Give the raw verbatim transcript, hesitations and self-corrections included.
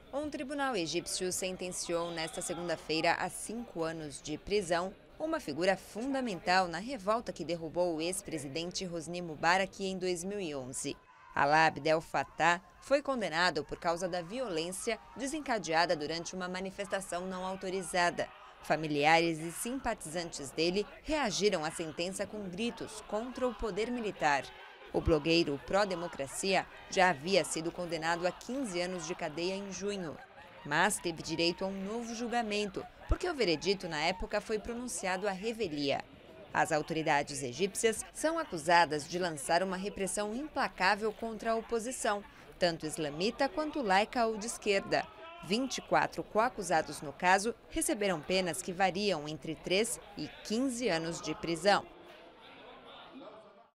Um tribunal egípcio sentenciou nesta segunda-feira a cinco anos de prisão uma figura fundamental na revolta que derrubou o ex-presidente Hosni Mubarak em dois mil e onze. Alaa Abdel Fattah foi condenado por causa da violência desencadeada durante uma manifestação não autorizada. Familiares e simpatizantes dele reagiram à sentença com gritos contra o poder militar. O blogueiro pró-democracia já havia sido condenado a quinze anos de cadeia em junho, mas teve direito a um novo julgamento, porque o veredito na época foi pronunciado à revelia. As autoridades egípcias são acusadas de lançar uma repressão implacável contra a oposição, tanto islamita quanto laica ou de esquerda. vinte e quatro coacusados no caso receberam penas que variam entre três e quinze anos de prisão.